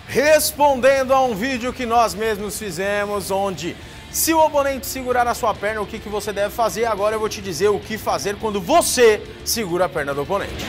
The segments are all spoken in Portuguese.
Respondendo a um vídeo que nós mesmos fizemos, onde se o oponente segurar a sua perna, o que você deve fazer, agora eu vou te dizer o que fazer quando você segura a perna do oponente.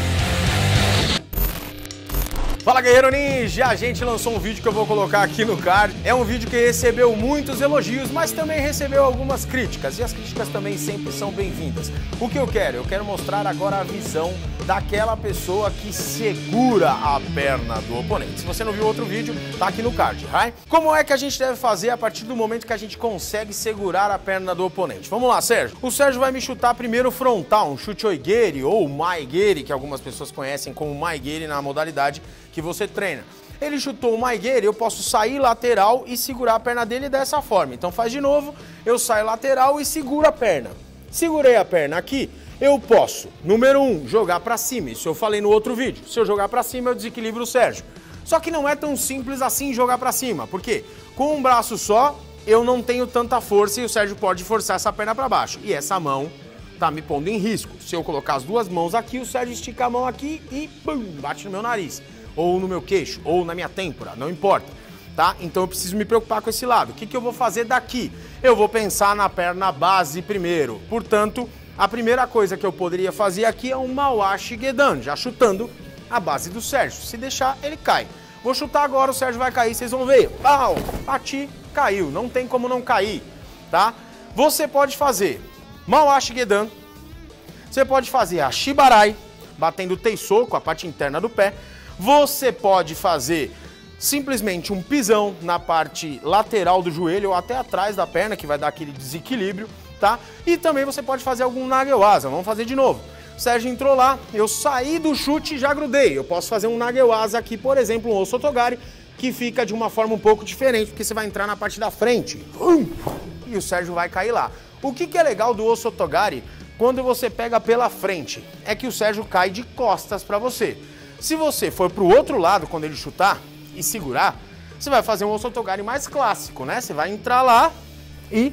Fala, Guerreiro Ninja! A gente lançou um vídeo que eu vou colocar aqui no card. É um vídeo que recebeu muitos elogios, mas também recebeu algumas críticas. E as críticas também sempre são bem-vindas. O que eu quero? Eu quero mostrar agora a visão daquela pessoa que segura a perna do oponente. Se você não viu outro vídeo, tá aqui no card, right? Como é que a gente deve fazer a partir do momento que a gente consegue segurar a perna do oponente? Vamos lá, Sérgio. O Sérgio vai me chutar primeiro frontal, um chute oigiri ou maigiri, que algumas pessoas conhecem como maigiri na modalidade que você treina. Ele chutou o maigiri, eu posso sair lateral e segurar a perna dele dessa forma. Então faz de novo, eu saio lateral e seguro a perna. Segurei a perna aqui, eu posso, número 1, jogar pra cima. Isso eu falei no outro vídeo. Se eu jogar pra cima, eu desequilibro o Sérgio. Só que não é tão simples assim jogar pra cima. Por quê? Com um braço só, eu não tenho tanta força e o Sérgio pode forçar essa perna pra baixo. E essa mão tá me pondo em risco. Se eu colocar as duas mãos aqui, o Sérgio estica a mão aqui e pum, bate no meu nariz. Ou no meu queixo, ou na minha têmpora, não importa, tá? Então eu preciso me preocupar com esse lado. O que eu vou fazer daqui? Eu vou pensar na perna base primeiro. Portanto, a primeira coisa que eu poderia fazer aqui é um Mawashi Gedan, já chutando a base do Sérgio. Se deixar, ele cai. Vou chutar agora, o Sérgio vai cair, vocês vão ver. Pau! Bati, caiu. Não tem como não cair, tá? Você pode fazer Mawashi Gedan, você pode fazer a Shibarai, batendo o teisoku, a parte interna do pé. Você pode fazer simplesmente um pisão na parte lateral do joelho ou até atrás da perna, que vai dar aquele desequilíbrio, tá? E também você pode fazer algum Nagewaza. Vamos fazer de novo. O Sérgio entrou lá, eu saí do chute e já grudei. Eu posso fazer um Nagewaza aqui, por exemplo, um Osotogari, que fica de uma forma um pouco diferente, porque você vai entrar na parte da frente. E o Sérgio vai cair lá. O que é legal do Osotogari, quando você pega pela frente, é que o Sérgio cai de costas para você. Se você for pro outro lado, quando ele chutar e segurar, você vai fazer um Osotogari mais clássico, né? Você vai entrar lá e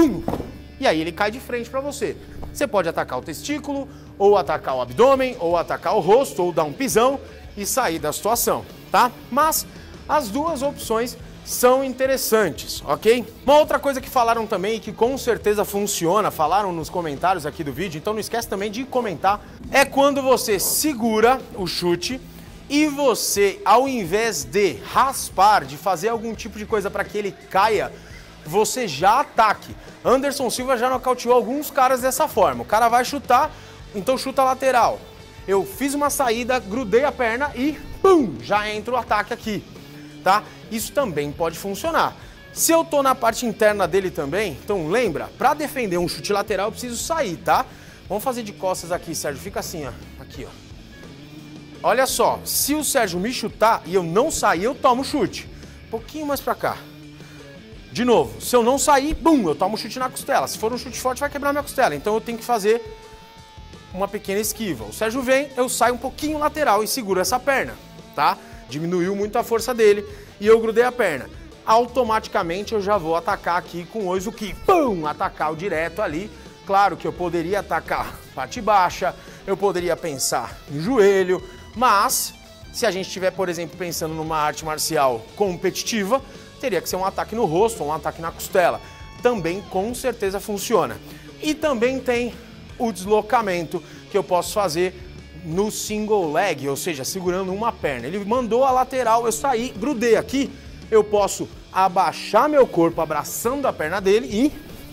aí ele cai de frente pra você. Você pode atacar o testículo, ou atacar o abdômen, ou atacar o rosto, ou dar um pisão e sair da situação, tá? Mas as duas opções são interessantes, ok? Uma outra coisa que falaram também e que com certeza funciona, falaram nos comentários aqui do vídeo, então não esquece também de comentar, é quando você segura o chute e você, ao invés de raspar, de fazer algum tipo de coisa para que ele caia, você já ataque. Anderson Silva já nocauteou alguns caras dessa forma. O cara vai chutar, então chuta lateral. Eu fiz uma saída, grudei a perna e pum, já entra o ataque aqui. Tá? Isso também pode funcionar. Se eu tô na parte interna dele também, então lembra, para defender um chute lateral eu preciso sair, tá? Vamos fazer de costas aqui, Sérgio, fica assim, ó, aqui, ó. Olha só, se o Sérgio me chutar e eu não sair, eu tomo chute. Um pouquinho mais pra cá. De novo, se eu não sair, bum, eu tomo chute na costela. Se for um chute forte, vai quebrar minha costela. Então eu tenho que fazer uma pequena esquiva. O Sérgio vem, eu saio um pouquinho lateral e seguro essa perna, tá? Diminuiu muito a força dele e eu grudei a perna. Automaticamente eu já vou atacar aqui com o Oizuki. Pum! Atacar o direto ali. Claro que eu poderia atacar parte baixa, eu poderia pensar no joelho, mas se a gente estiver, por exemplo, pensando numa arte marcial competitiva, teria que ser um ataque no rosto ou um ataque na costela. Também com certeza funciona. E também tem o deslocamento que eu posso fazer no single leg, ou seja, segurando uma perna. Ele mandou a lateral, eu saí, grudei aqui, eu posso abaixar meu corpo abraçando a perna dele e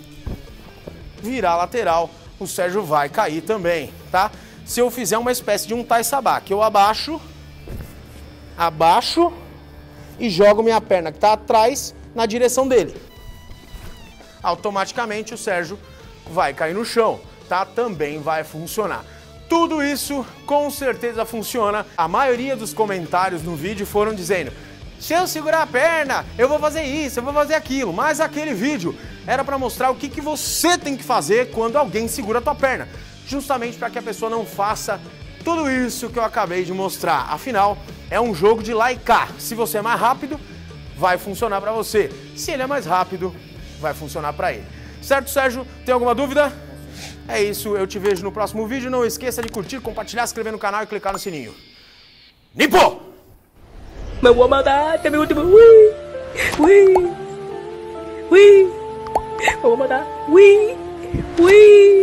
virar a lateral. O Sérgio vai cair também, tá? Se eu fizer uma espécie de um Tai Sabá, que eu abaixo e jogo minha perna que está atrás na direção dele. Automaticamente o Sérgio vai cair no chão, tá? Também vai funcionar. Tudo isso com certeza funciona. A maioria dos comentários no vídeo foram dizendo: se eu segurar a perna, eu vou fazer isso, eu vou fazer aquilo. Mas aquele vídeo era para mostrar o que você tem que fazer quando alguém segura a tua perna. Justamente para que a pessoa não faça tudo isso que eu acabei de mostrar. Afinal, é um jogo de lá e cá. Se você é mais rápido, vai funcionar para você. Se ele é mais rápido, vai funcionar para ele. Certo, Sérgio? Tem alguma dúvida? É isso, eu te vejo no próximo vídeo. Não esqueça de curtir, compartilhar, se inscrever no canal e clicar no sininho. Nippo! Me voy a matar, este es mi último. Uy. Me voy a matar. Uy.